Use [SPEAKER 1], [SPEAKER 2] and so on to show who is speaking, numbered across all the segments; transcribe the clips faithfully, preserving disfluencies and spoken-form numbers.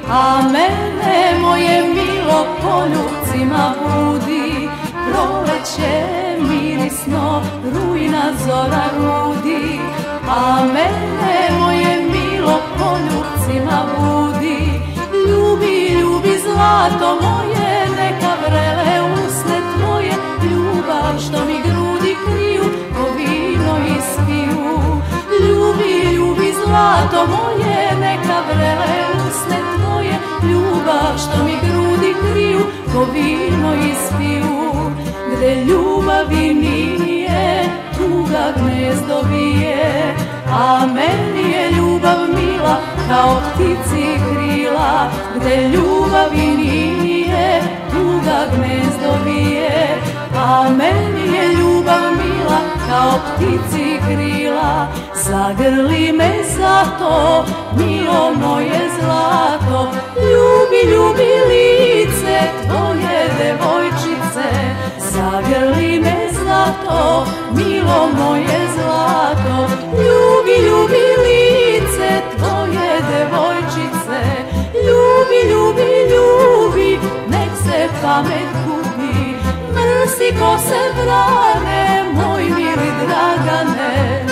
[SPEAKER 1] a mene moje milo poljubcima budi. Proleće mirisno, rujna zora rudi, a mene moje milo poljubcima budi. Ljubi, ljubi zlato moje, neka vrele usne tvoje, ljubav što mi grudi kriju, ko vino ispiju. Ljubi, ljubi zlato moje, neka vrele usne tvoje, ljubav što mi grudi kriju, ko vino ispiju. Gde ljubavi nije, tuga gnezdo vije, a meni je ljubav mila kao ptici krila. Gde ljubavi nije, tuga gnezdo vije, a meni je ljubav mila kao ptici krila. Zagrli me zato, milo moje zlato, ljubi, ljubi lice tvoje devojčice. Zagrli me zato, milo moje zlato, ljubi, ljubi lice tvoje devojčice. Ljubi, ljubi, ljubi, nek se pamet gubi, mrsi ko se brane, moj mili Dragane.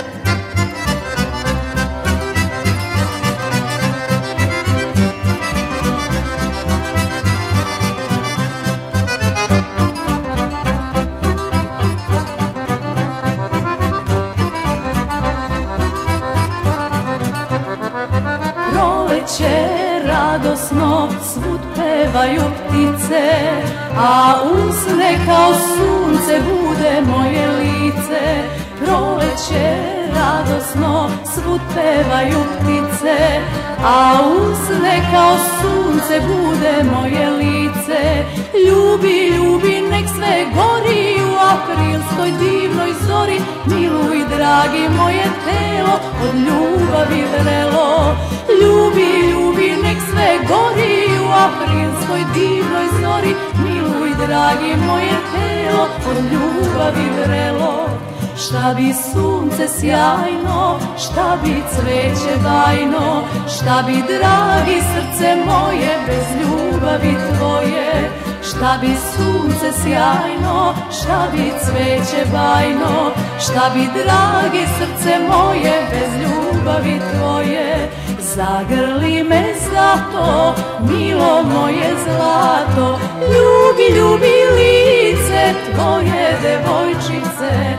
[SPEAKER 1] Proleće radosno, svud pevaju ptice, a usne kao sunce bude moje lice. Proleće radosno, svud pevaju ptice, a usne kao sunce bude moje lice. Ljubi, ljubi, nek sve gori u aprilskoj divnoj zori, miluj dragi moje telo, od ljubavi vrelo. Ljubi, ljubi, nek sve gori u aprilskoj divnoj zori, miluj dragi moje telo, od ljubavi vrelo. Šta bi sunce sjajno, šta bi cveće bajno, šta bi dragi srce moje bez ljubavi tvoje. Šta bi sunce sjajno, šta bi cveće bajno, šta bi dragi srce moje bez ljubavi tvoje. Zagrli me zato, milo moje zlato, ljubi, ljubi lice tvoje devojčice.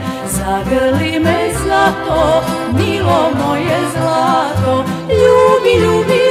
[SPEAKER 1] Zagrli me zato, milo moje zlato, ljubi, ljubi